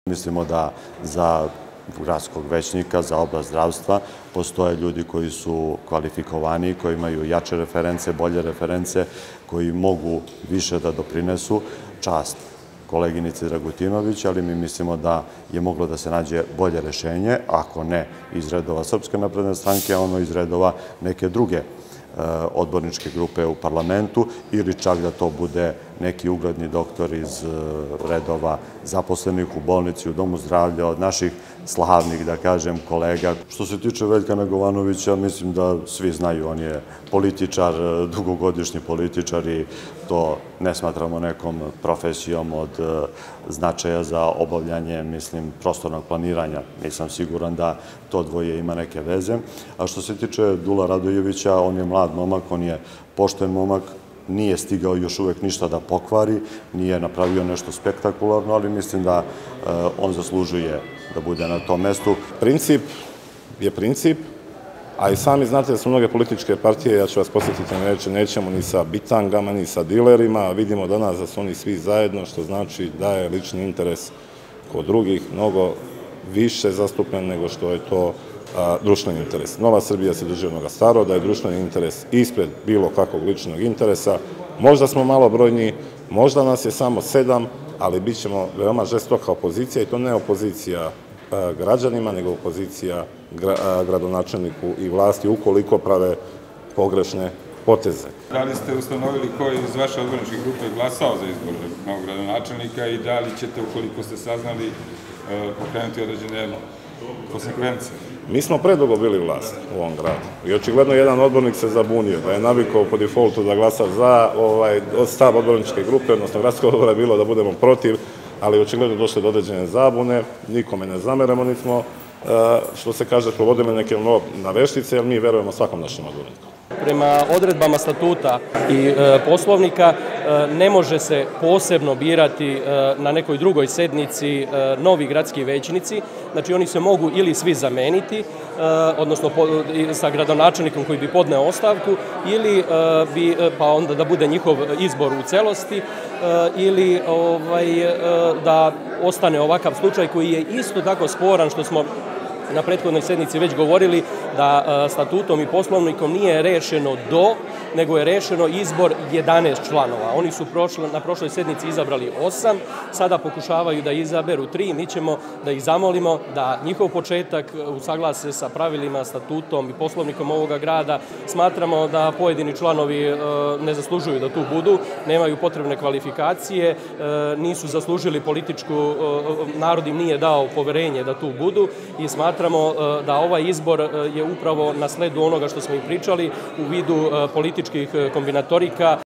Mislimo da za gradskog većnika, za oblast zdravstva, postoje ljudi koji su kvalifikovani, koji imaju jače reference, bolje reference, koji mogu više da doprinesu. Čast koleginici Dragutinović, ali mi mislimo da je moglo da se nađe bolje rešenje, ako ne iz redova Srpske napredne stranke, ono iz redova neke druge odborničke grupe u parlamentu ili čak da to bude neki ugledni doktor iz redova zaposlenih u bolnici, u domu zdravlja, od naših slavnih, da kažem, kolega. Što se tiče Veljka Negovanovića, mislim da svi znaju, on je političar, dugogodišnji političar i to ne smatramo nekom profesijom od značaja za obavljanje, mislim, prostornog planiranja. Nisam siguran da to dvoje ima neke veze. A što se tiče Dula Radojevića, on je mlad momak, on je pošten momak, nije stigao još uvek ništa da pokvari, nije napravio nešto spektakularno, ali mislim da on zaslužuje da bude na tom mestu. Princip je princip, a i sami znate da su mnoge političke partije, ja ću vas posjetiti, nećemo ni sa bitangama, ni sa dilerima, vidimo danas da su oni svi zajedno, što znači da je lični interes kod drugih mnogo više zastupljen nego što je to društveni interes. Nova Srbija se drži onoga staro, da je društveni interes ispred bilo kakvog ličnog interesa. Možda smo malobrojni, možda nas je samo 7, ali bit ćemo veoma žestoka opozicija i to ne opozicija građanima, nego opozicija gradonačelniku i vlasti ukoliko prave pogrešne poteze. Da li ste ustanovili ko je iz vaše odborničke grupe glasao za izbor novog gradonačelnika i da li ćete, ukoliko ste saznali, pokrenuti određene konsekvence? Mi smo predugo bili vlast u ovom gradu i očigledno jedan odbornik se zabunio, da je navikao po defaultu da glasa za, od stav odborničke grupe, odnosno gradskog odbora je bilo da budemo protiv, ali očigledno došle do određene zabune, nikome ne zameramo, niti smo, što se kaže, provodili neke na veštice, jer mi verujemo svakom našem odborniku. Prema odredbama statuta i poslovnika ne može se posebno birati na nekoj drugoj sednici novi gradski većnici, znači oni se mogu ili svi zameniti, odnosno sa gradonačelnikom koji bi podneo ostavku, ili pa onda da bude njihov izbor u celosti, ili da ostane ovakav slučaj koji je isto tako sporan, što smo na prethodnoj sednici već govorili, da statutom i poslovnikom nije rešeno nego je rešeno izbor 11 članova. Oni su na prošloj sednici izabrali 8, sada pokušavaju da izaberu 3. Mi ćemo da ih zamolimo da njihov početak usaglase sa pravilima, statutom i poslovnikom ovoga grada. Smatramo da pojedini članovi ne zaslužuju da tu budu, nemaju potrebne kvalifikacije, nisu zaslužili političku, narod im nije dao poverenje da tu budu i smatramo da ovaj izbor je upravo na sledu onoga što smo i pričali u vidu političkih kombinatorika